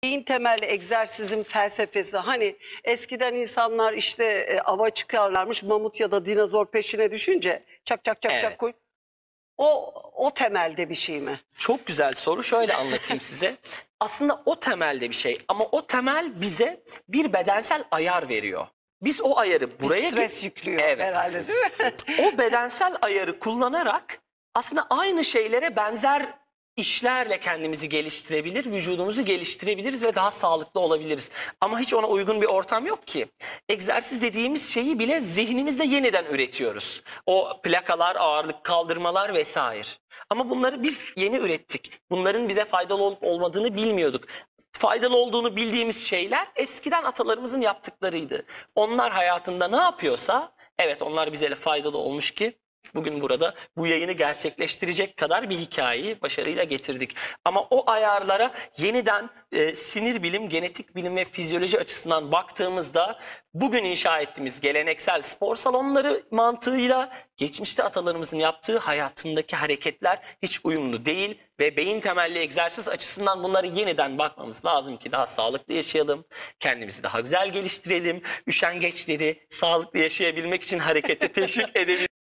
Beyin temelli egzersizin felsefesi, hani eskiden insanlar işte ava çıkarlarmış, mamut ya da dinozor peşine düşünce çak çak çak çak Evet. koy. O temelde bir şey mi? Çok güzel soru. Şöyle anlatayım size. Aslında o temelde bir şey ama o temel bize bir bedensel ayar veriyor. Biz o ayarı buraya Stres yüklüyor Evet. herhalde, değil mi? O bedensel ayarı kullanarak aslında aynı şeylere benzer işlerle kendimizi geliştirebilir, vücudumuzu geliştirebiliriz ve daha sağlıklı olabiliriz. Ama hiç ona uygun bir ortam yok ki. Egzersiz dediğimiz şeyi bile zihnimizde yeniden üretiyoruz. O plakalar, ağırlık kaldırmalar vesaire. Ama bunları biz yeni ürettik. Bunların bize faydalı olup olmadığını bilmiyorduk. Faydalı olduğunu bildiğimiz şeyler eskiden atalarımızın yaptıklarıydı. Onlar hayatında ne yapıyorsa, evet, onlar bize faydalı olmuş ki bugün burada bu yayını gerçekleştirecek kadar bir hikayeyi başarıyla getirdik. Ama o ayarlara yeniden sinir bilim, genetik bilim ve fizyoloji açısından baktığımızda bugün inşa ettiğimiz geleneksel spor salonları mantığıyla geçmişte atalarımızın yaptığı hayatındaki hareketler hiç uyumlu değil ve beyin temelli egzersiz açısından bunları yeniden bakmamız lazım ki daha sağlıklı yaşayalım, kendimizi daha güzel geliştirelim, üşengeçleri sağlıklı yaşayabilmek için harekete teşvik edelim.